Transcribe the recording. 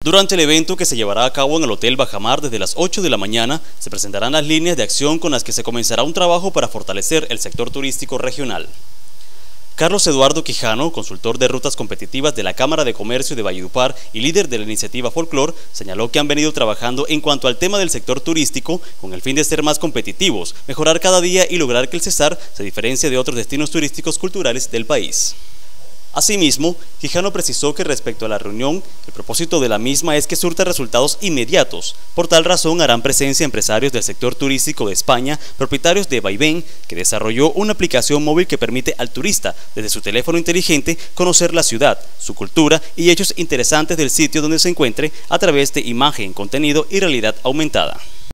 Durante el evento que se llevará a cabo en el Hotel Bajamar desde las 8 de la mañana, se presentarán las líneas de acción con las que se comenzará un trabajo para fortalecer el sector turístico regional. Carlos Eduardo Quijano, consultor de rutas competitivas de la Cámara de Comercio de Valledupar y líder de la iniciativa Folklore, señaló que han venido trabajando en cuanto al tema del sector turístico con el fin de ser más competitivos, mejorar cada día y lograr que el Cesar se diferencie de otros destinos turísticos culturales del país. Asimismo, Quijano precisó que respecto a la reunión, el propósito de la misma es que surta resultados inmediatos. Por tal razón harán presencia empresarios del sector turístico de España, propietarios de Vaivén, que desarrolló una aplicación móvil que permite al turista, desde su teléfono inteligente, conocer la ciudad, su cultura y hechos interesantes del sitio donde se encuentre a través de imagen, contenido y realidad aumentada.